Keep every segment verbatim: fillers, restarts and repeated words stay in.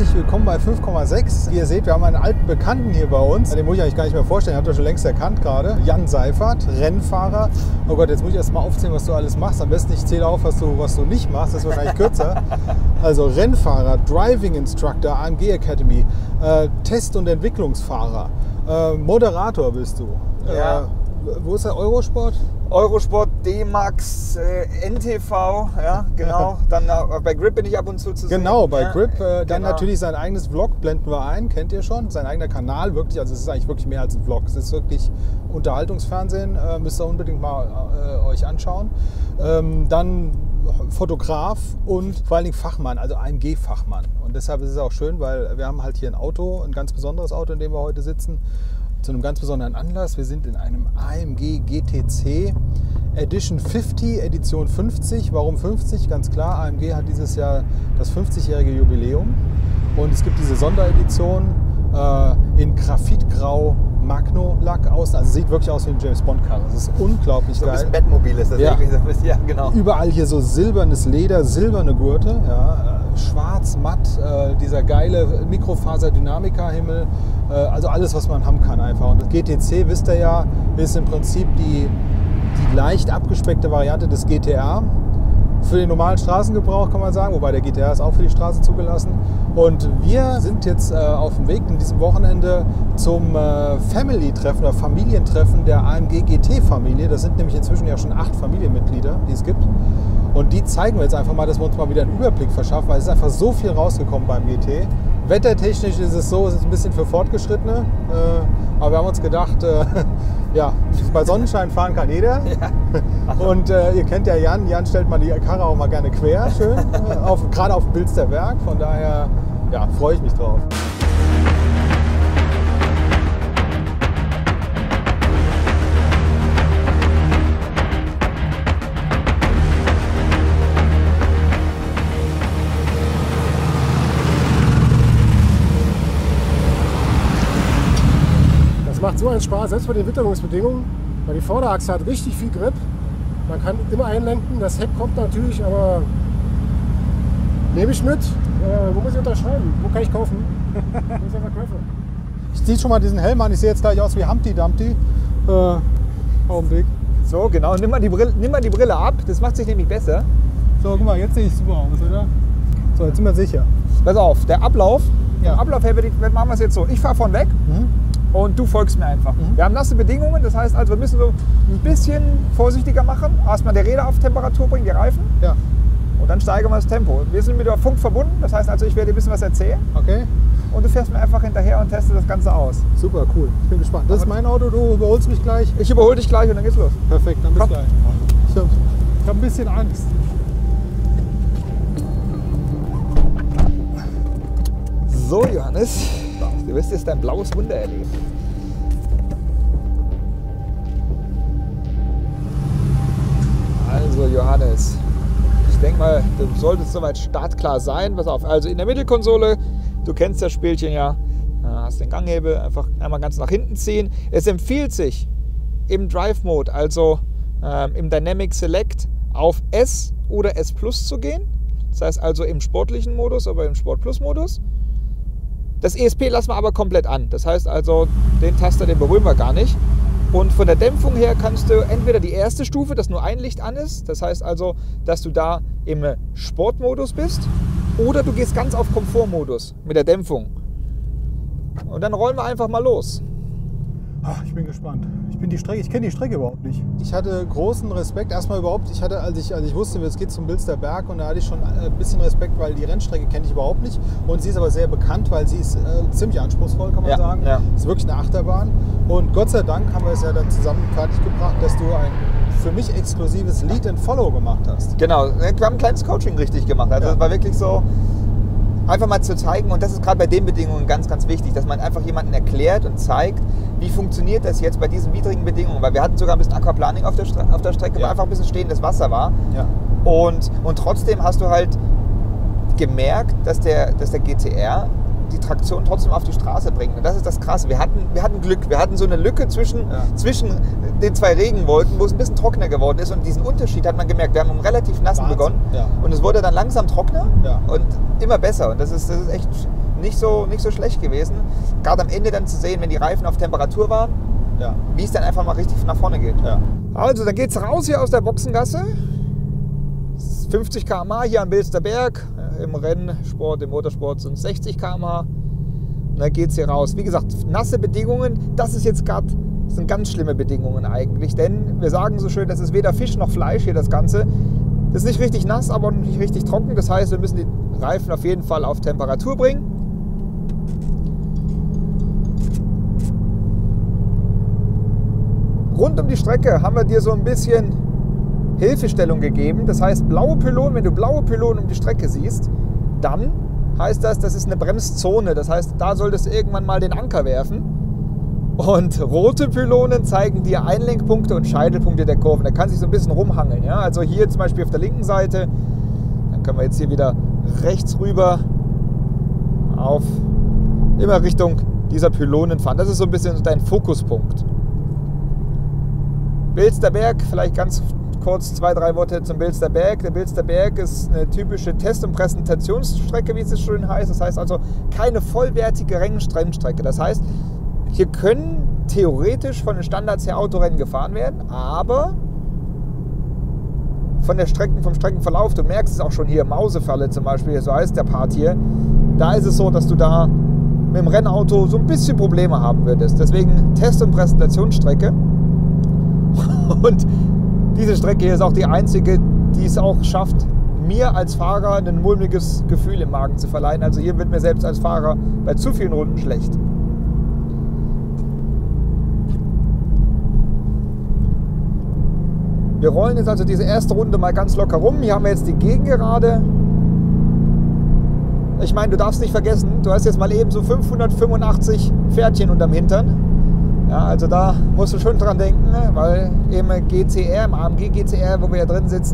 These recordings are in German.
herzlich willkommen bei fünf Komma sechs. Wie ihr seht, wir haben einen alten Bekannten hier bei uns. Den muss ich eigentlich gar nicht mehr vorstellen, habt ihr schon längst erkannt gerade. Jan Seifert, Rennfahrer. Oh Gott, jetzt muss ich erst mal aufzählen, was du alles machst. Am besten ich zähle auf, was du, was du nicht machst, das ist wahrscheinlich kürzer. Also Rennfahrer, Driving Instructor, A M G Academy, äh, Test- und Entwicklungsfahrer, äh, Moderator bist du. Ja. Äh, wo ist der Eurosport? Eurosport, D-Max, äh, N T V, ja, genau. Dann äh, bei Grip bin ich ab und zu zu sehen. Genau, bei ja, Grip. Äh, dann genau. natürlich sein eigenes Vlog blenden wir ein, kennt ihr schon. Sein eigener Kanal, wirklich. Also es ist eigentlich wirklich mehr als ein Vlog. Es ist wirklich Unterhaltungsfernsehen. Äh, müsst ihr unbedingt mal äh, euch anschauen. Ähm, dann Fotograf und vor allen Dingen Fachmann, also A M G-Fachmann. Und deshalb ist es auch schön, weil wir haben halt hier ein Auto, ein ganz besonderes Auto, in dem wir heute sitzen. Zu einem ganz besonderen Anlass. Wir sind in einem A M G G T C Edition fünfzig, Edition fünfzig. Warum fünfzig? Ganz klar, A M G hat dieses Jahr das fünfzigjährige Jubiläum. Und es gibt diese Sonderedition äh, in Graphitgrau Magno-Lack außen. Also sieht wirklich aus wie ein James-Bond-Karre. Das ist unglaublich so geil. So ein bisschen Bettmobil ist das ja. irgendwie. So ein bisschen, ja, genau. Überall hier so silbernes Leder, silberne Gurte. Ja. Schwarz, matt, äh, dieser geile Mikrofaser-Dynamika-Himmel, äh, also alles, was man haben kann einfach. Und das G T C, wisst ihr ja, ist im Prinzip die, die leicht abgespeckte Variante des G T R. Für den normalen Straßengebrauch kann man sagen, wobei der G T R ist auch für die Straße zugelassen. Und wir sind jetzt äh, auf dem Weg in diesem Wochenende zum äh, Family-Treffen oder Familientreffen der A M G G T-Familie. Das sind nämlich inzwischen ja schon acht Familienmitglieder, die es gibt. Und die zeigen wir jetzt einfach mal, dass wir uns mal wieder einen Überblick verschaffen, weil es ist einfach so viel rausgekommen beim G T. Wettertechnisch ist es so, es ist ein bisschen für Fortgeschrittene. Äh, aber wir haben uns gedacht, äh, ja, bei Sonnenschein fahren kann jeder. Ja. Und äh, ihr kennt ja Jan, Jan stellt mal die Karre auch mal gerne quer, schön, auf, gerade auf dem Bilsterberg. Von daher ja, freue ich mich drauf. Macht so einen Spaß, selbst bei den Witterungsbedingungen, weil die Vorderachse hat richtig viel Grip. Man kann immer einlenken, das Heck kommt natürlich, aber nehme ich mit. Äh, wo muss ich unterschreiben? Wo kann ich kaufen? Wo ist der Verkäufer? Ich ziehe schon mal diesen Helm an, ich sehe jetzt gleich aus wie Humpty Dumpty. Äh, Augenblick. So, genau, nimm mal, die Brille, nimm mal die Brille ab, das macht sich nämlich besser. So, guck mal, jetzt sehe ich super aus, oder? So, jetzt sind wir sicher. Pass auf, der Ablauf, ja. der Ablauf her, machen wir es jetzt so. Ich fahre vorn weg. Mhm. Und du folgst mir einfach. Mhm. Wir haben nasse Bedingungen, das heißt also, wir müssen so ein bisschen vorsichtiger machen. Erstmal die Räder auf Temperatur bringen, die Reifen. Ja. Und dann steigern wir das Tempo. Wir sind mit der Funk verbunden, das heißt also, ich werde dir ein bisschen was erzählen. Okay. Und du fährst mir einfach hinterher und testest das Ganze aus. Super, cool. Ich bin gespannt. Das ist mein Auto, du überholst mich gleich. Ich überhole dich gleich und dann geht's los. Perfekt, dann bis Komm. gleich. Ich habe hab ein bisschen Angst. So, Johannes. Du wirst jetzt dein blaues Wunder erleben. Also Johannes, ich denke mal, du solltest soweit startklar sein. Pass auf, also in der Mittelkonsole, du kennst das Spielchen ja, hast den Ganghebel, einfach einmal ganz nach hinten ziehen. Es empfiehlt sich im Drive Mode, also ähm, im Dynamic Select, auf S oder S Plus zu gehen. Das heißt also im sportlichen Modus oder im Sport Plus Modus. Das E S P lassen wir aber komplett an. Das heißt also, den Taster, den berühren wir gar nicht. Und von der Dämpfung her kannst du entweder die erste Stufe, dass nur ein Licht an ist. Das heißt also, dass du da im Sportmodus bist. Oder du gehst ganz auf Komfortmodus mit der Dämpfung. Und dann rollen wir einfach mal los. Ach, ich bin gespannt. Ich bin die Strecke, ich kenne die Strecke überhaupt nicht. Ich hatte großen Respekt. Erstmal überhaupt, ich hatte, als ich, als ich wusste, es geht zum Bilsterberg, und da hatte ich schon ein bisschen Respekt, weil die Rennstrecke kenne ich überhaupt nicht. Und sie ist aber sehr bekannt, weil sie ist äh, ziemlich anspruchsvoll, kann man ja, sagen. Ja. Es ist wirklich eine Achterbahn. Und Gott sei Dank haben wir es ja dann zusammen fertiggebracht, dass du ein für mich exklusives Lead and Follow gemacht hast. Genau, wir haben ein kleines Coaching richtig gemacht. Also ja. Das war wirklich so, einfach mal zu zeigen, und das ist gerade bei den Bedingungen ganz, ganz wichtig, dass man einfach jemanden erklärt und zeigt, wie funktioniert das jetzt bei diesen widrigen Bedingungen. Weil wir hatten sogar ein bisschen Aquaplaning auf der, Stre auf der Strecke, ja. Weil einfach ein bisschen stehendes Wasser war. Ja. Und, und trotzdem hast du halt gemerkt, dass der, dass der G T R die Traktion trotzdem auf die Straße bringt. Und das ist das Krasse. Wir hatten, wir hatten Glück. Wir hatten so eine Lücke zwischen, ja. zwischen den zwei Regenwolken, wo es ein bisschen trockener geworden ist. Und diesen Unterschied hat man gemerkt. Wir haben um relativ nassen Wahnsinn. begonnen. Ja. Und es wurde dann langsam trockener ja. und immer besser. Und das ist, das ist echt nicht so, nicht so schlecht gewesen. Gerade am Ende dann zu sehen, wenn die Reifen auf Temperatur waren, Ja. wie es dann einfach mal richtig nach vorne geht. Ja. Also, dann geht es raus hier aus der Boxengasse. fünfzig Kilometer pro Stunde hier am Bilsterberg. Im Rennsport, im Motorsport sind es sechzig Kilometer pro Stunde. Und dann geht es hier raus. Wie gesagt, nasse Bedingungen, das ist jetzt gerade, sind ganz schlimme Bedingungen eigentlich. Denn wir sagen so schön, das ist weder Fisch noch Fleisch hier, das Ganze. Das ist nicht richtig nass, aber nicht richtig trocken. Das heißt, wir müssen die Reifen auf jeden Fall auf Temperatur bringen. Rund um die Strecke haben wir dir so ein bisschen Hilfestellung gegeben. Das heißt, blaue Pylonen, wenn du blaue Pylonen um die Strecke siehst, dann heißt das, das ist eine Bremszone. Das heißt, da solltest du irgendwann mal den Anker werfen. Und rote Pylonen zeigen dir Einlenkpunkte und Scheitelpunkte der Kurven. Da kann sich so ein bisschen rumhangeln. Ja? Also hier zum Beispiel auf der linken Seite, dann können wir jetzt hier wieder rechts rüber auf immer Richtung dieser Pylonen fahren. Das ist so ein bisschen dein Fokuspunkt. Bilsterberg, vielleicht ganz kurz zwei, drei Worte zum Bilsterberg. Der Bilsterberg ist eine typische Test- und Präsentationsstrecke, wie es schön heißt. Das heißt also keine vollwertige Rennstrecke. Das heißt, hier können theoretisch von den Standards her Autorennen gefahren werden, aber von der Strecken, vom Streckenverlauf, du merkst es auch schon hier, Mausefalle zum Beispiel, so heißt der Part hier, da ist es so, dass du da mit dem Rennauto so ein bisschen Probleme haben würdest. Deswegen Test- und Präsentationsstrecke. Und diese Strecke hier ist auch die einzige, die es auch schafft, mir als Fahrer ein mulmiges Gefühl im Magen zu verleihen. Also hier wird mir selbst als Fahrer bei zu vielen Runden schlecht. Wir rollen jetzt also diese erste Runde mal ganz locker rum. Hier haben wir jetzt die Gegengerade. Ich meine, du darfst nicht vergessen, du hast jetzt mal eben so fünfhundertfünfundachtzig Pferdchen unterm Hintern. Ja, also da musst du schon dran denken, weil im G T R, im A M G G T R, wo wir ja drin sitzen,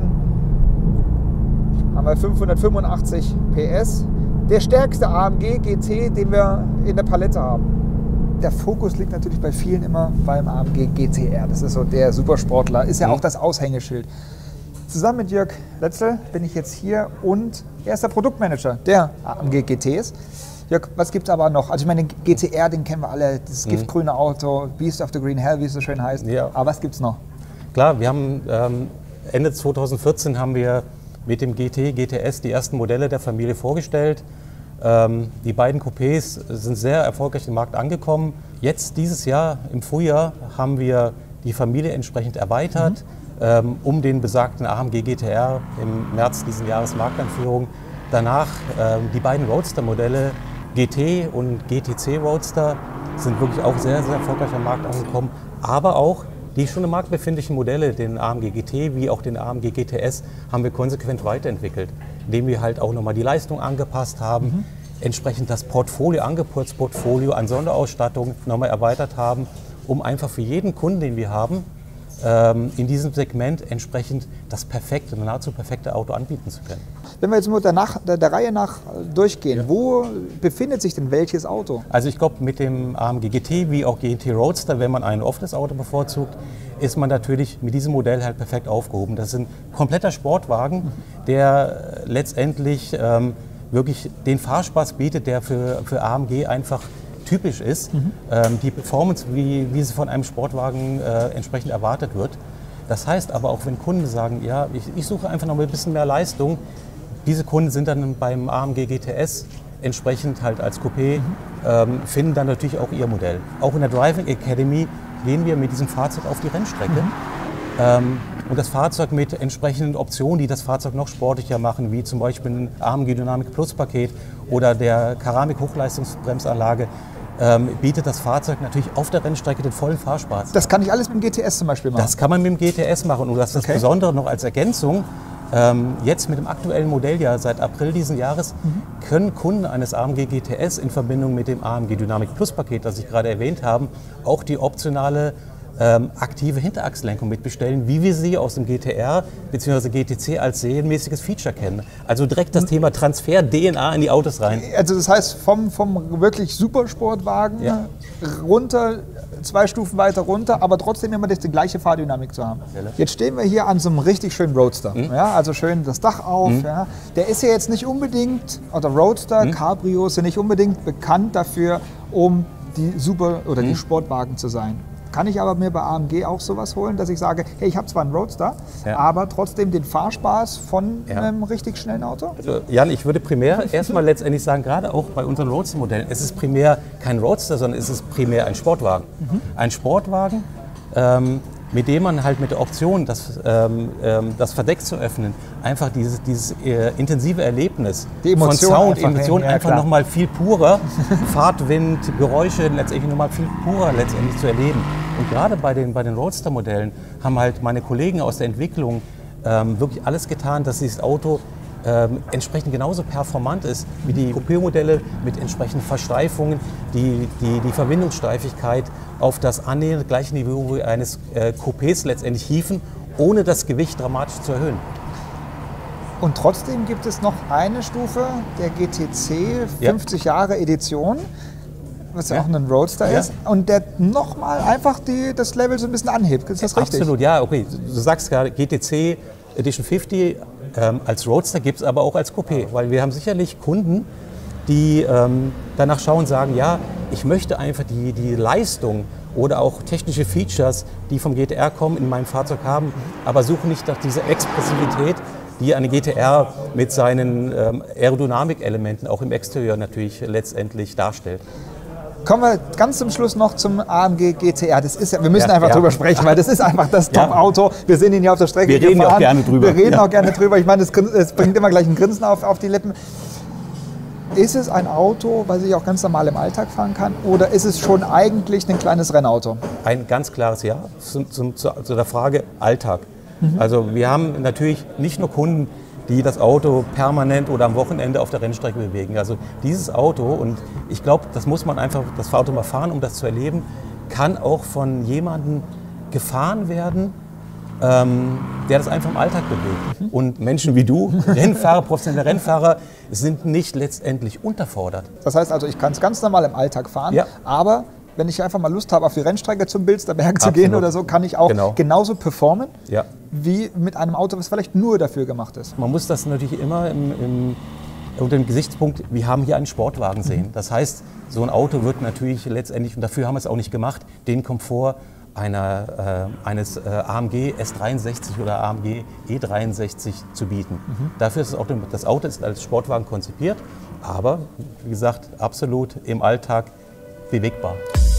haben wir fünfhundertfünfundachtzig P S. Der stärkste A M G G T, den wir in der Palette haben. Der Fokus liegt natürlich bei vielen immer beim A M G G T R. Das ist so der Supersportler, ist ja auch das Aushängeschild. Zusammen mit Jörg Letzel bin ich jetzt hier und er ist der Produktmanager der A M G G Ts. Jörg, was gibt es aber noch? Also ich meine, den G T R, den kennen wir alle, das mhm. giftgrüne Auto, Beast of the Green Hell, wie es so schön heißt. Ja. Aber was gibt es noch? Klar, wir haben ähm, Ende zweitausendvierzehn haben wir mit dem G T, G T S die ersten Modelle der Familie vorgestellt. Ähm, die beiden Coupés sind sehr erfolgreich im Markt angekommen. Jetzt, dieses Jahr, im Frühjahr, haben wir die Familie entsprechend erweitert, mhm. ähm, um den besagten A M G G T R im März diesen Jahres Markteinführung. Danach ähm, die beiden Roadster-Modelle G T und G T C Roadster sind wirklich auch sehr, sehr erfolgreich am Markt angekommen. Aber auch die schon im Markt befindlichen Modelle, den A M G G T wie auch den A M G G T S, haben wir konsequent weiterentwickelt, indem wir halt auch nochmal die Leistung angepasst haben, mhm. entsprechend das Portfolio, Angebotsportfolio an Sonderausstattung nochmal erweitert haben, um einfach für jeden Kunden, den wir haben, ähm, in diesem Segment entsprechend das perfekte, nahezu perfekte Auto anbieten zu können. Wenn wir jetzt nur der, nach, der, der Reihe nach durchgehen, ja. Wo befindet sich denn welches Auto? Also ich glaube, mit dem A M G G T wie auch G T Roadster, wenn man ein offenes Auto bevorzugt, ist man natürlich mit diesem Modell halt perfekt aufgehoben. Das ist ein kompletter Sportwagen, der letztendlich ähm, wirklich den Fahrspaß bietet, der für, für A M G einfach typisch ist. Mhm. Ähm, die Performance, wie, wie sie von einem Sportwagen äh, entsprechend erwartet wird. Das heißt aber auch, wenn Kunden sagen, ja, ich, ich suche einfach noch ein bisschen mehr Leistung, diese Kunden sind dann beim A M G G T S entsprechend halt als Coupé, mhm. ähm, finden dann natürlich auch ihr Modell. Auch in der Driving Academy gehen wir mit diesem Fahrzeug auf die Rennstrecke. Mhm. Ähm, und das Fahrzeug mit entsprechenden Optionen, die das Fahrzeug noch sportlicher machen, wie zum Beispiel ein A M G Dynamic Plus Paket oder der Keramik Hochleistungsbremsanlage, ähm, bietet das Fahrzeug natürlich auf der Rennstrecke den vollen Fahrspaß. Das kann ich alles mit dem G T S zum Beispiel machen? Das kann man mit dem G T S machen. Und das ist das okay. Besondere noch als Ergänzung. Ähm, jetzt mit dem aktuellen Modelljahr, seit April diesen Jahres, mhm. können Kunden eines A M G G T S in Verbindung mit dem A M G Dynamic Plus Paket, das ich gerade erwähnt habe, auch die optionale ähm, aktive Hinterachslenkung mitbestellen, wie wir sie aus dem G T R bzw. G T C als serienmäßiges Feature kennen. Also direkt das mhm. Thema Transfer D N A in die Autos rein. Also das heißt, vom, vom wirklich Supersportwagen ja. runter zwei Stufen weiter runter, aber trotzdem immer die gleiche Fahrdynamik zu haben. Jetzt stehen wir hier an so einem richtig schönen Roadster. Mhm. Ja, also schön das Dach auf. Mhm. Ja. Der ist ja jetzt nicht unbedingt, oder Roadster, mhm. Cabrios sind nicht unbedingt bekannt dafür, um die Super- oder mhm. die Sportwagen zu sein. Kann ich aber mir bei A M G auch sowas holen, dass ich sage, hey, ich habe zwar einen Roadster, ja. aber trotzdem den Fahrspaß von ja. einem richtig schnellen Auto? Also Jan, ich würde primär erstmal letztendlich sagen, gerade auch bei unseren Roadster-Modellen, es ist primär kein Roadster, sondern es ist primär ein Sportwagen. Mhm. Ein Sportwagen, ähm, mit dem man halt mit der Option, das, ähm, das Verdeck zu öffnen, einfach dieses, dieses äh, intensive Erlebnis Die Emotion von Sound, einfach, Emotionen ja, einfach nochmal viel purer, Fahrtwind, Geräusche letztendlich nochmal viel purer letztendlich zu erleben. Und gerade bei den, bei den Roadster-Modellen haben halt meine Kollegen aus der Entwicklung ähm, wirklich alles getan, dass dieses Auto ähm, entsprechend genauso performant ist wie die Coupé-Modelle mit entsprechenden Versteifungen, die, die die Verbindungssteifigkeit auf das annähernd gleiche Niveau eines äh, Coupés letztendlich hieven, ohne das Gewicht dramatisch zu erhöhen. Und trotzdem gibt es noch eine Stufe, der G T C fünfzig ja. Jahre Edition, was ja auch ein Roadster ja. ist, und der nochmal einfach die, das Level so ein bisschen anhebt. Ist das richtig? Absolut, ja, okay. Du sagst gerade G T C Edition fünfzig ähm, als Roadster, gibt es aber auch als Coupé, weil wir haben sicherlich Kunden, die ähm, danach schauen und sagen, ja, ich möchte einfach die, die Leistung oder auch technische Features, die vom G T R kommen, in meinem Fahrzeug haben, aber suchen nicht nach dieser Expressivität, die eine G T R mit seinen ähm, Aerodynamikelementen auch im Exterieur natürlich letztendlich darstellt. Kommen wir ganz zum Schluss noch zum A M G G T R. Das ist ja, wir müssen ja, einfach ja. drüber sprechen, weil das ist einfach das Top-Auto. Wir sehen ihn hier auf der Strecke Wir reden gefahren. auch gerne drüber. Wir reden ja. auch gerne drüber. Ich meine, es bringt immer gleich ein Grinsen auf, auf die Lippen. Ist es ein Auto, was ich auch ganz normal im Alltag fahren kann, oder ist es schon eigentlich ein kleines Rennauto? Ein ganz klares Ja zum, zum, zu, zu der Frage Alltag. Mhm. Also wir haben natürlich nicht nur Kunden, die das Auto permanent oder am Wochenende auf der Rennstrecke bewegen. Also dieses Auto, und ich glaube, das muss man einfach, das Auto mal fahren, um das zu erleben, kann auch von jemandem gefahren werden, ähm, der das einfach im Alltag bewegt. Mhm. Und Menschen wie du, Rennfahrer, professionelle Rennfahrer, sind nicht letztendlich unterfordert. Das heißt also, ich kann es ganz normal im Alltag fahren, ja. aber wenn ich einfach mal Lust habe, auf die Rennstrecke zum Bilsterberg zu gehen oder so, kann ich auch genau. genauso performen ja. wie mit einem Auto, was vielleicht nur dafür gemacht ist. Man muss das natürlich immer im, im, unter dem Gesichtspunkt, wir haben hier einen Sportwagen sehen. Das heißt, so ein Auto wird natürlich letztendlich, und dafür haben wir es auch nicht gemacht, den Komfort einer, äh, eines äh, A M G S dreiundsechzig oder A M G E dreiundsechzig zu bieten. Mhm. Dafür ist das Auto, das Auto ist als Sportwagen konzipiert, aber wie gesagt, absolut im Alltag bewegbar.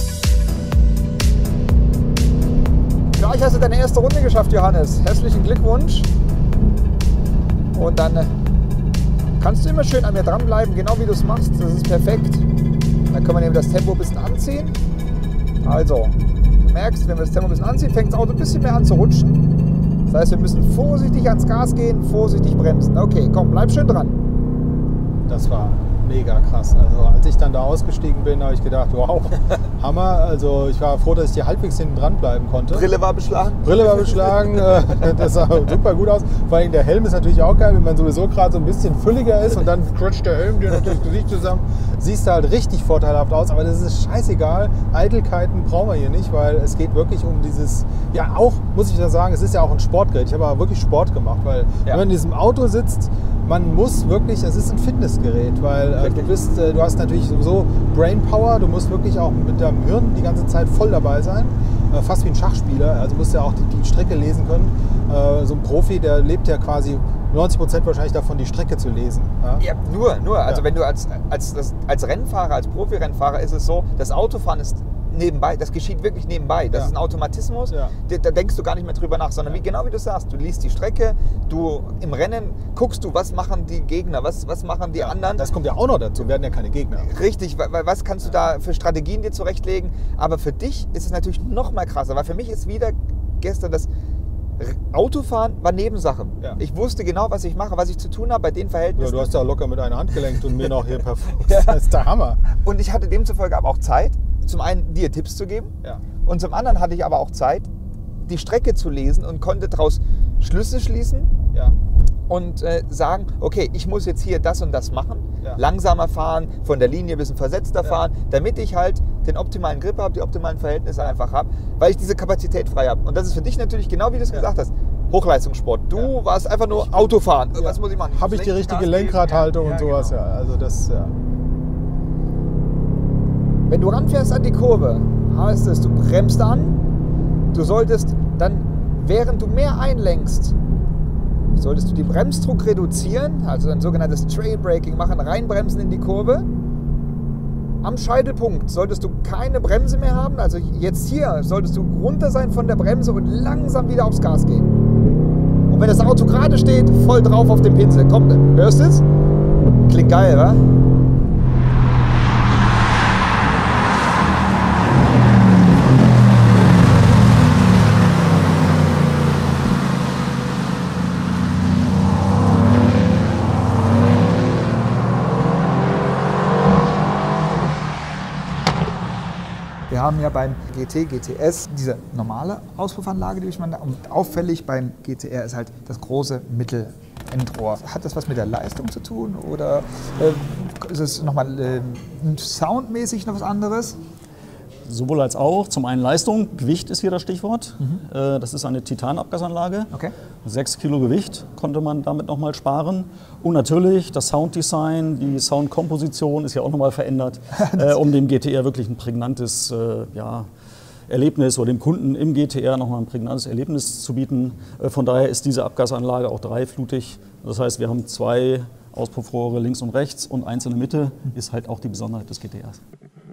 Gleich hast du deine erste Runde geschafft, Johannes. Herzlichen Glückwunsch. Und dann kannst du immer schön an mir dranbleiben, genau wie du es machst. Das ist perfekt. Dann können wir nämlich das Tempo ein bisschen anziehen. Also, du merkst, wenn wir das Tempo ein bisschen anziehen, fängt das Auto ein bisschen mehr an zu rutschen. Das heißt, wir müssen vorsichtig ans Gas gehen, vorsichtig bremsen. Okay, komm, bleib schön dran. Das war mega krass. Also als ich dann da ausgestiegen bin, habe ich gedacht, wow, Hammer. Also ich war froh, dass ich hier halbwegs hinten dran bleiben konnte. Brille war beschlagen. Brille war beschlagen. Das sah super gut aus. Vor allem der Helm ist natürlich auch geil, wenn man sowieso gerade so ein bisschen fülliger ist und dann quetscht der Helm dir natürlich das Gesicht zusammen. Siehst du halt richtig vorteilhaft aus, aber das ist scheißegal. Eitelkeiten brauchen wir hier nicht, weil es geht wirklich um dieses, ja auch, muss ich da sagen, es ist ja auch ein Sportgerät. Ich habe aber wirklich Sport gemacht, weil ja. wenn man in diesem Auto sitzt, man muss wirklich, es ist ein Fitnessgerät, weil äh, du bist, äh, du hast natürlich sowieso Brainpower, du musst wirklich auch mit deinem Hirn die ganze Zeit voll dabei sein, äh, fast wie ein Schachspieler, also musst ja auch die, die Strecke lesen können. Äh, so ein Profi, der lebt ja quasi neunzig Prozent wahrscheinlich davon, die Strecke zu lesen. Ja, ja nur, nur. Also ja. wenn du als, als, als Rennfahrer, als Profi-Rennfahrer ist es so, das Autofahren ist nebenbei, das geschieht wirklich nebenbei. Das ja. ist ein Automatismus, ja. da, da denkst du gar nicht mehr drüber nach, sondern ja. wie, genau wie du sagst, du liest die Strecke, du im Rennen guckst du, was machen die Gegner, was, was machen die ja. anderen. Das kommt ja auch noch dazu, werden ja keine Gegner. Richtig, weil, was kannst du da für Strategien dir zurechtlegen, aber für dich ist es natürlich noch mal krasser, weil für mich ist wieder gestern das Autofahren war Nebensache. Ja. Ich wusste genau, was ich mache, was ich zu tun habe bei den Verhältnissen. Ja, du hast ja locker mit einer Hand gelenkt und mir noch hier performt. ja. Das ist der Hammer. Und ich hatte demzufolge aber auch Zeit, zum einen dir Tipps zu geben ja. und zum anderen hatte ich aber auch Zeit, die Strecke zu lesen und konnte daraus Schlüsse schließen. Ja. und äh, sagen, okay, ich muss jetzt hier das und das machen, Ja. langsamer fahren, von der Linie ein bisschen versetzter Ja. fahren, damit ich halt den optimalen Grip habe, die optimalen Verhältnisse einfach habe, weil ich diese Kapazität frei habe. Und das ist für dich natürlich, genau wie du es Ja. gesagt hast, Hochleistungssport. Du Ja. warst einfach nur Autofahren. Ja. Was muss ich machen? Habe ich die Lenken, richtige Gas geben? Lenkradhaltung Ja, und ja, sowas, genau. ja. Also das, ja. Wenn du ranfährst an die Kurve, heißt es, du bremst an, du solltest dann, während du mehr einlenkst, solltest du den Bremsdruck reduzieren, also ein sogenanntes Trail Braking machen, reinbremsen in die Kurve. Am Scheitelpunkt solltest du keine Bremse mehr haben, also jetzt hier solltest du runter sein von der Bremse und langsam wieder aufs Gas gehen. Und wenn das Auto gerade steht, voll drauf auf den Pinsel. Komm, hörst du es? Klingt geil, wa? Wir haben ja beim G T, G T S diese normale Auspuffanlage, die ich meine. Und auffällig beim G T R ist halt das große Mittelendrohr. Hat das was mit der Leistung zu tun oder äh, ist es nochmal äh, soundmäßig noch was anderes? Sowohl als auch. Zum einen Leistung, Gewicht ist hier das Stichwort. Mhm. Das ist eine Titanabgasanlage. Okay. Sechs Kilo Gewicht konnte man damit nochmal sparen. Und natürlich das Sounddesign, die Soundkomposition ist ja auch nochmal verändert, äh, um dem G T R wirklich ein prägnantes äh, ja, Erlebnis oder dem Kunden im G T R nochmal ein prägnantes Erlebnis zu bieten. Äh, von daher ist diese Abgasanlage auch dreiflutig. Das heißt, wir haben zwei Auspuffrohre links und rechts und eins in der Mitte, ist halt auch die Besonderheit des G T Rs.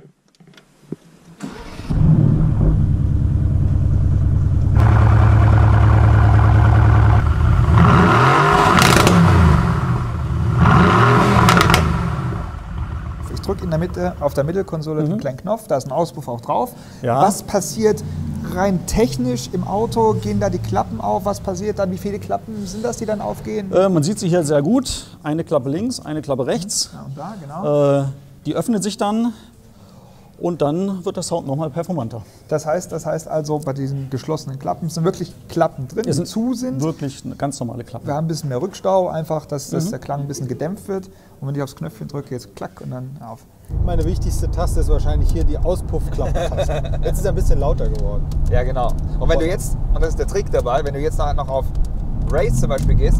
Ich drücke in der Mitte auf der Mittelkonsole mhm. den kleinen Knopf, da ist ein Auspuff auch drauf. Ja. Was passiert rein technisch im Auto? Gehen da die Klappen auf? Was passiert dann? Wie viele Klappen sind das, die dann aufgehen? Äh, man sieht sie hier sehr gut. Eine Klappe links, eine Klappe rechts. Ja, und da, genau. Äh, die öffnet sich dann und dann wird der Sound nochmal performanter. Das heißt, das heißt also, bei diesen geschlossenen Klappen sind wirklich Klappen drin, die sind zu sind. Wirklich eine ganz normale Klappe. Wir haben ein bisschen mehr Rückstau, einfach, dass, dass Mhm. der Klang ein bisschen gedämpft wird. Und wenn ich aufs Knöpfchen drücke, jetzt klack und dann auf. Meine wichtigste Taste ist wahrscheinlich hier die Auspuffklappentaste. Jetzt ist er ein bisschen lauter geworden. Ja, genau. Und wenn du jetzt, und das ist der Trick dabei, wenn du jetzt noch, noch auf Race zum Beispiel gehst,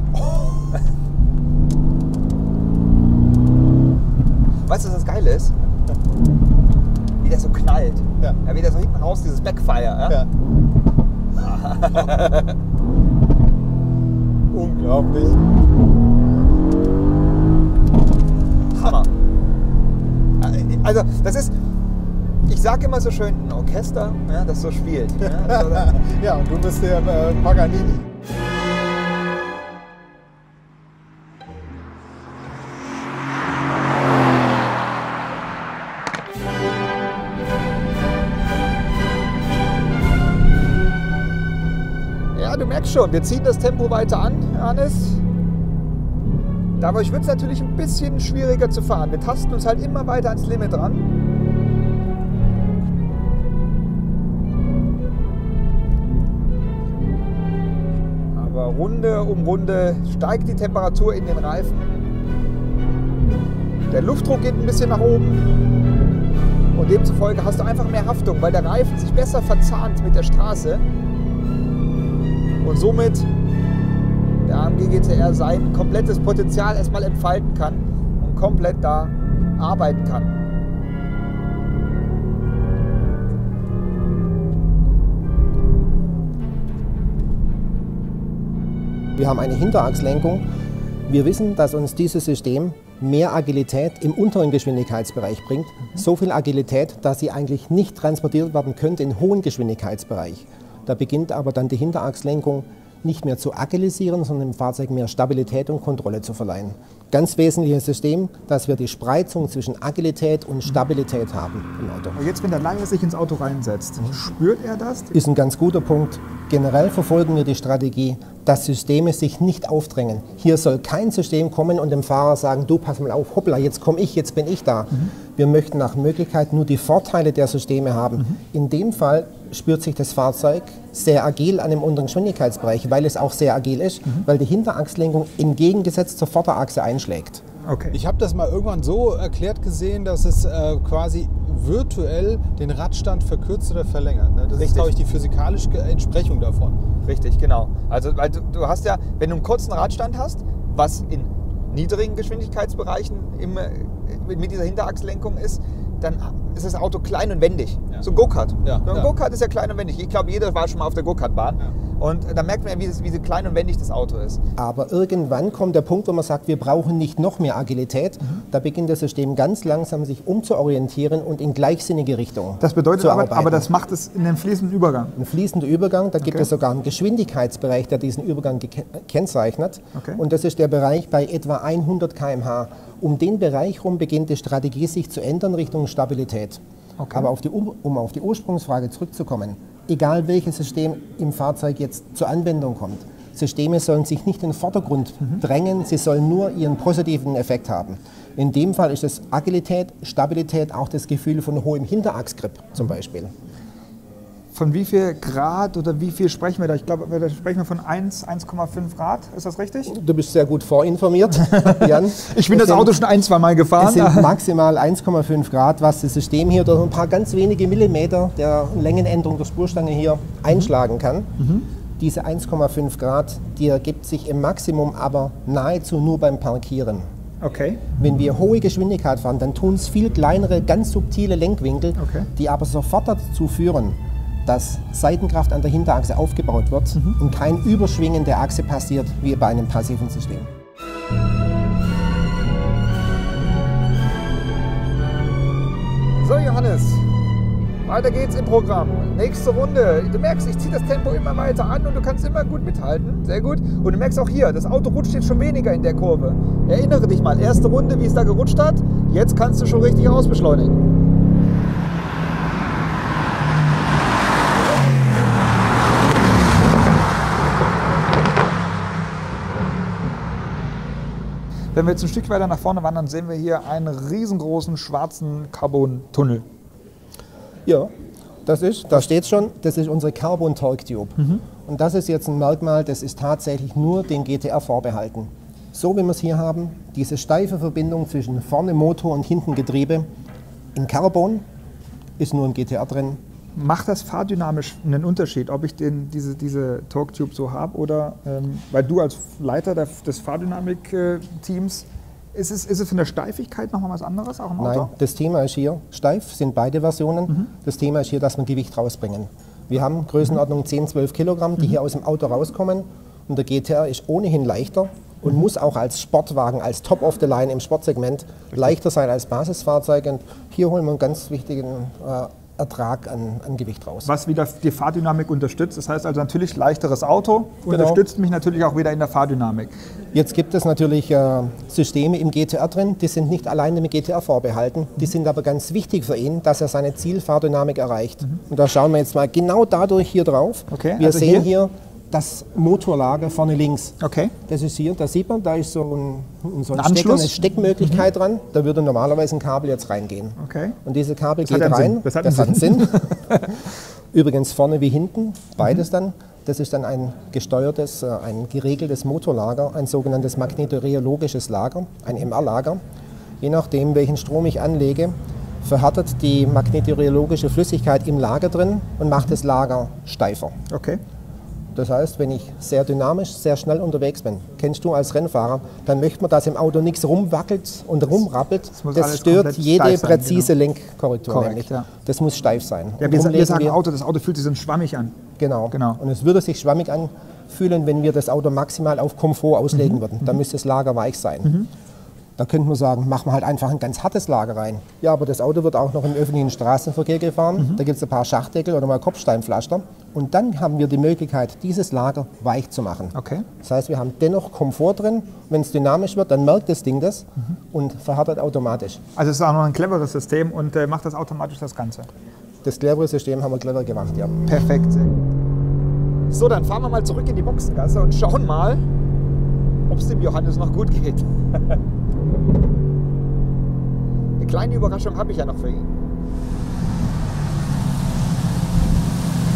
weißt du, was das Geile ist? Wie der so knallt. Ja. Ja, wie der so hinten raus, dieses Backfire. Ja? Ja. Unglaublich. Hammer. Also, das ist, ich sage immer so schön, ein Orchester, ja, das so spielt. Ja, so, Ja, und du bist der äh, Paganini. ja, du merkst schon, wir ziehen das Tempo weiter an, Hannes. Dadurch wird es natürlich ein bisschen schwieriger zu fahren. Wir tasten uns halt immer weiter ans Limit ran. Aber Runde um Runde steigt die Temperatur in den Reifen. Der Luftdruck geht ein bisschen nach oben. Und demzufolge hast du einfach mehr Haftung, weil der Reifen sich besser verzahnt mit der Straße. Und somit der A M G G T R sein komplettes Potenzial erstmal entfalten kann und komplett da arbeiten kann. Wir haben eine Hinterachslenkung. Wir wissen, dass uns dieses System mehr Agilität im unteren Geschwindigkeitsbereich bringt. So viel Agilität, dass sie eigentlich nicht transportiert werden könnte in hohen Geschwindigkeitsbereich. Da beginnt aber dann die Hinterachslenkung nicht mehr zu agilisieren, sondern dem Fahrzeug mehr Stabilität und Kontrolle zu verleihen. Ganz wesentliches System, dass wir die Spreizung zwischen Agilität und Stabilität haben im Auto. Und jetzt, wenn der Lange sich ins Auto reinsetzt, spürt er das? Ist ein ganz guter Punkt. Generell verfolgen wir die Strategie, dass Systeme sich nicht aufdrängen. Hier soll kein System kommen und dem Fahrer sagen, du pass mal auf, hoppla, jetzt komme ich, jetzt bin ich da. Mhm. Wir möchten nach Möglichkeit nur die Vorteile der Systeme haben. Mhm. In dem Fall spürt sich das Fahrzeug sehr agil an dem unteren Geschwindigkeitsbereich, weil es auch sehr agil ist, mhm. weil die Hinterachslenkung entgegengesetzt zur Vorderachse einschlägt. Okay. Ich habe das mal irgendwann so erklärt gesehen, dass es äh, quasi virtuell den Radstand verkürzt oder verlängert. Ne? Das Richtig. ist, glaube ich, die physikalische Entsprechung davon. Richtig, genau. Also weil du, du hast ja, wenn du einen kurzen Radstand hast, was in niedrigen Geschwindigkeitsbereichen im, mit dieser Hinterachslenkung ist, dann ist das Auto klein und wendig. Ja. So ein Go-Kart. Ja, so ein ja. Go-Kart ist ja klein und wendig. Ich glaube, jeder war schon mal auf der Go-Kart-Bahn. Ja. Und da merkt man ja, wie, das, wie so klein und wendig das Auto ist. Aber irgendwann kommt der Punkt, wo man sagt, wir brauchen nicht noch mehr Agilität. Mhm. Da beginnt das System ganz langsam sich umzuorientieren und in gleichsinnige Richtung Das bedeutet zu aber, arbeiten. aber das macht es in einem fließenden Übergang. Ein fließender Übergang, da gibt Okay. es sogar einen Geschwindigkeitsbereich, der diesen Übergang kennzeichnet. Okay. Und das ist der Bereich bei etwa hundert Kilometer pro Stunde. Um den Bereich herum beginnt die Strategie sich zu ändern Richtung Stabilität. Okay. Aber auf die, um auf die Ursprungsfrage zurückzukommen, egal welches System im Fahrzeug jetzt zur Anwendung kommt, Systeme sollen sich nicht in den Vordergrund mhm. drängen, sie sollen nur ihren positiven Effekt haben. In dem Fall ist es Agilität, Stabilität, auch das Gefühl von hohem Hinterachsgrip zum Beispiel. Von wie viel Grad oder wie viel sprechen wir da? Ich glaube, da sprechen wir von eins, eins Komma fünf Grad. Ist das richtig? Du bist sehr gut vorinformiert, Jan. Ich bin Es das sind- Auto schon ein, zwei Mal gefahren. Es sind maximal eins Komma fünf Grad, was das System hier durch ein paar ganz wenige Millimeter der Längenänderung der Spurstange hier einschlagen kann. Mhm. Diese eins Komma fünf Grad, die ergibt sich im Maximum aber nahezu nur beim Parkieren. Okay. Wenn wir hohe Geschwindigkeit fahren, dann tun es viel kleinere, ganz subtile Lenkwinkel, Okay. die aber sofort dazu führen, dass Seitenkraft an der Hinterachse aufgebaut wird Mhm. und kein Überschwingen der Achse passiert, wie bei einem passiven System. So, Johannes, weiter geht's im Programm. Nächste Runde. Du merkst, ich ziehe das Tempo immer weiter an und du kannst immer gut mithalten. Sehr gut. Und du merkst auch hier, das Auto rutscht jetzt schon weniger in der Kurve. Erinnere dich mal, erste Runde, wie es da gerutscht hat. Jetzt kannst du schon richtig ausbeschleunigen. Wenn wir jetzt ein Stück weiter nach vorne wandern, sehen wir hier einen riesengroßen schwarzen Carbon-Tunnel. Ja, das ist, da steht schon, das ist unsere Carbon Torque Tube. Mhm. Und das ist jetzt ein Merkmal, das ist tatsächlich nur dem G T R vorbehalten. So wie wir es hier haben, diese steife Verbindung zwischen vorne Motor und hinten Getriebe in Carbon ist nur im G T R drin. Macht das fahrdynamisch einen Unterschied, ob ich den, diese, diese Torque Tube so habe oder, ähm, weil du als Leiter der, des Fahrdynamik-Teams, ist es, ist es von der Steifigkeit nochmal was anderes, auch im Auto? Nein, das Thema ist hier, steif sind beide Versionen. Mhm. Das Thema ist hier, dass wir Gewicht rausbringen. Wir haben Größenordnung zehn, zwölf Kilogramm, die Mhm. hier aus dem Auto rauskommen. Und der G T R ist ohnehin leichter und muss auch als Sportwagen, als Top of the Line im Sportsegment leichter sein als Basisfahrzeug. Und hier holen wir einen ganz wichtigen äh, Ertrag an, an Gewicht raus. Was wieder die Fahrdynamik unterstützt. Das heißt also natürlich leichteres Auto, Genau. unterstützt mich natürlich auch wieder in der Fahrdynamik. Jetzt gibt es natürlich äh, Systeme im G T R drin, die sind nicht allein dem G T R vorbehalten, die sind aber ganz wichtig für ihn, dass er seine Zielfahrdynamik erreicht. Mhm. Und da schauen wir jetzt mal genau dadurch hier drauf. Okay, wir also sehen hier? hier das Motorlager vorne links. Okay. Das ist hier, da sieht man, da ist so, ein, so ein Ein Stecker, Anschluss? eine Steckmöglichkeit dran. Da würde normalerweise ein Kabel jetzt reingehen. Okay. Und diese Kabel Das hat geht einen rein. Sinn. Das hat das einen hat einen Sinn. Übrigens vorne wie hinten, beides dann. Das ist dann ein gesteuertes, äh, ein geregeltes Motorlager, ein sogenanntes magnetoreologisches Lager, ein M R-Lager. Je nachdem, welchen Strom ich anlege, verhärtet die magnetoreologische Flüssigkeit im Lager drin und macht das Lager steifer. Okay. Das heißt, wenn ich sehr dynamisch, sehr schnell unterwegs bin, kennst du als Rennfahrer, dann möchte man, dass im Auto nichts rumwackelt und rumrappelt. Das, muss das alles stört komplett jede steif sein, präzise Lenkkorrektur. Korrekt, nämlich. ja. Das muss steif sein. Ja, Und wir, drum wir legen sagen Auto, das Auto fühlt sich so schwammig an. Genau. Genau. Und es würde sich schwammig anfühlen, wenn wir das Auto maximal auf Komfort auslegen Mhm. würden. Dann müsste das Lager weich sein. Mhm. Da könnte man sagen, machen wir halt einfach ein ganz hartes Lager rein. Ja, aber das Auto wird auch noch im öffentlichen Straßenverkehr gefahren. Mhm. Da gibt es ein paar Schachdeckel oder mal Kopfsteinpflaster. Und dann haben wir die Möglichkeit, dieses Lager weich zu machen. Okay. Das heißt, wir haben dennoch Komfort drin. Wenn es dynamisch wird, dann merkt das Ding das Mhm. und verhärtet automatisch. Also es ist auch noch ein cleveres System und äh, macht das automatisch das Ganze. Das clevere System haben wir clever gemacht, ja. Perfekt. So, dann fahren wir mal zurück in die Boxengasse und schauen mal, ob es dem Johannes noch gut geht. Eine kleine Überraschung habe ich ja noch für ihn.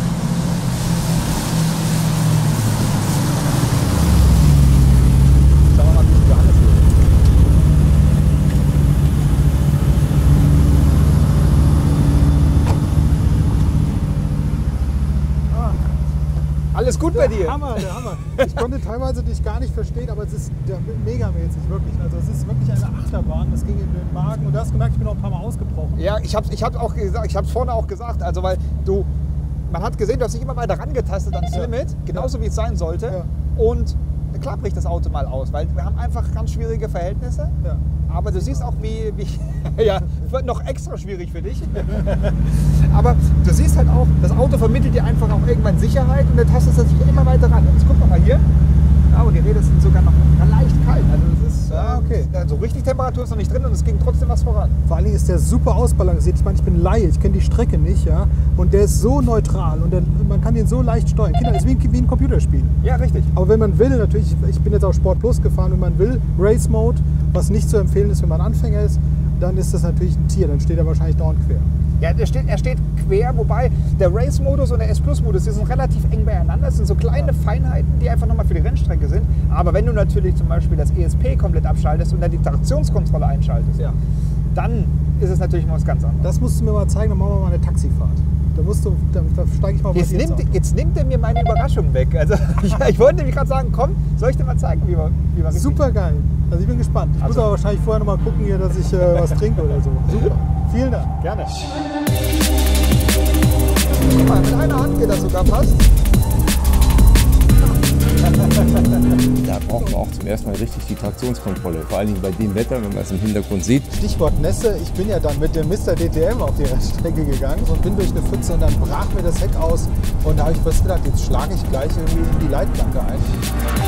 Alles gut bei dir? Hammer, der Hammer. Ich konnte teilweise dich gar nicht verstehen, aber es ist der, megamäßig, wirklich. Also es ist wirklich eine Achterbahn, das ging in den Magen. Und du hast gemerkt, ich bin auch ein paar Mal ausgebrochen. Ja, ich habe ich hab auch gesagt, ich habe es vorne auch gesagt, also weil du, man hat gesehen, du hast dich immer weiter rangetastet ans Ja. Limit, genauso Ja. wie es sein sollte. Ja. Und klar bricht das Auto mal aus, weil wir haben einfach ganz schwierige Verhältnisse. Ja. Aber du siehst auch, wie, wie ja, wird noch extra schwierig für dich. Aber du siehst halt auch, das Auto vermittelt dir einfach auch irgendwann Sicherheit und dann tastest du dich immer weiter ran. Jetzt guck doch mal hier. Ja, und die Räder sind sogar noch leicht kalt. Also das ist, Ah, okay. äh, so richtig Temperatur ist noch nicht drin und es ging trotzdem was voran. Vor allen Dingen ist der super ausbalanciert. Ich meine, ich bin Laie, ich kenne die Strecke nicht, ja. Und der ist so neutral und der, man kann den so leicht steuern. Kinder, das ist wie ein, wie ein Computerspiel. Ja, richtig. Aber wenn man will, natürlich, ich bin jetzt auch Sport Plus gefahren, wenn man will, Race Mode, was nicht zu empfehlen ist, wenn man Anfänger ist, dann ist das natürlich ein Tier, dann steht er wahrscheinlich dauernd quer. Ja, der steht, er steht quer, wobei der Race-Modus und der S-Plus-Modus, die sind relativ eng beieinander. Das sind so kleine Feinheiten, die einfach nochmal für die Rennstrecke sind. Aber wenn du natürlich zum Beispiel das E S P komplett abschaltest und dann die Traktionskontrolle einschaltest, Ja. dann ist es natürlich mal was ganz anderes. Das musst du mir mal zeigen, dann machen wir mal eine Taxifahrt. Da musst du, da, da steige ich mal bei Jetzt dir ins nimmt, Auto. jetzt nimmt er mir meine Überraschung weg. Also ich, ich wollte nämlich gerade sagen, komm, soll ich dir mal zeigen, wie man, wie man richtig- Super geil. Also ich bin gespannt. Ich Also- muss aber wahrscheinlich vorher noch mal gucken, hier, dass ich äh, was trinke oder so. Super. Vielen Dank. Gerne. Guck mal, mit einer Hand geht das sogar fast. Da braucht man auch zum ersten Mal richtig die Traktionskontrolle. Vor allen Dingen bei dem Wetter, wenn man es im Hintergrund sieht. Stichwort Nässe. Ich bin ja dann mit dem Mister D T M auf die Rennstrecke gegangen und bin durch eine Pfütze und dann brach mir das Heck aus. Und da habe ich fast gedacht, jetzt schlage ich gleich irgendwie in die Leitplanke ein.